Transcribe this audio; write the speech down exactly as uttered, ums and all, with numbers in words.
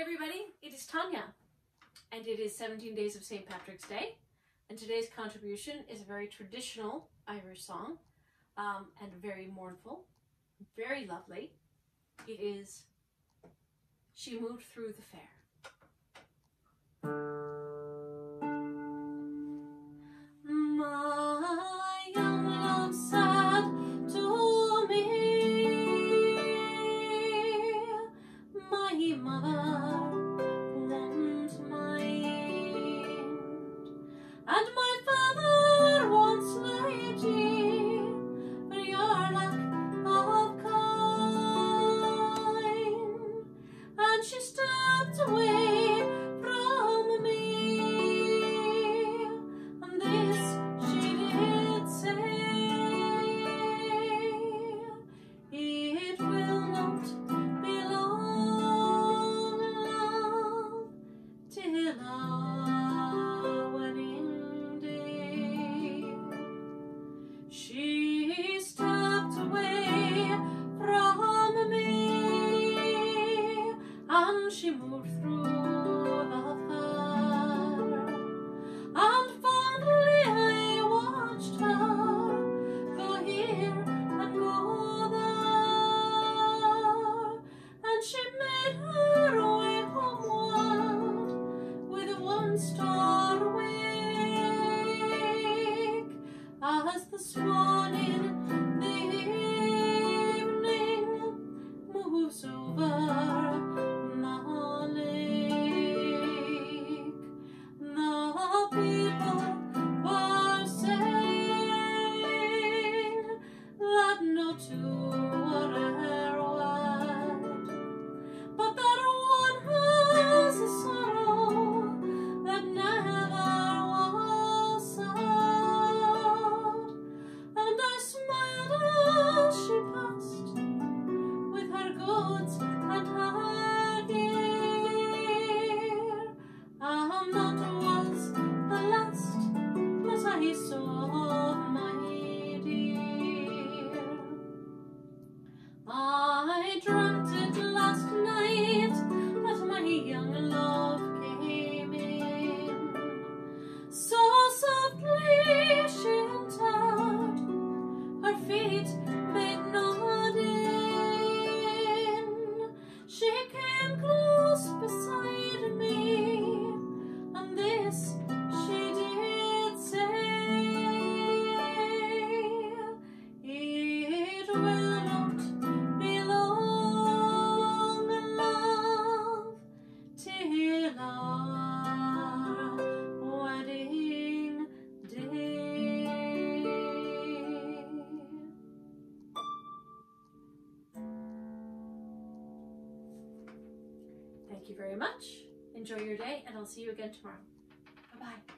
everybody, it is Tanya, and it is seventeen days of Saint Patrick's Day, and today's contribution is a very traditional Irish song, um, and very mournful, very lovely. It is She Moved Through the Fair. My young love said to me, my mother wants mine, and my father wants lady, for your lack of kind. And she stepped away from me, and this she did say: it will not be long, love, till our wedding day. She stepped away from me, and she moved through the fair, and fondly I watched her go here and go there, and she made her way homeward with one star awake, as the swan in the evening moves over the lake. The people were saying that no two were e'er wed, but that one has a sorrow that never was sad. And I smiled as she passed with her goods and her gear, and that was the last that I saw of my dear. I dreamt it last night that my young love came in, so softly she entered, her feet made no din. She came close beside me, and this she did say: it will not be long, love, till our wedding day. Thank you very much. Enjoy your day, and I'll see you again tomorrow. Bye-bye.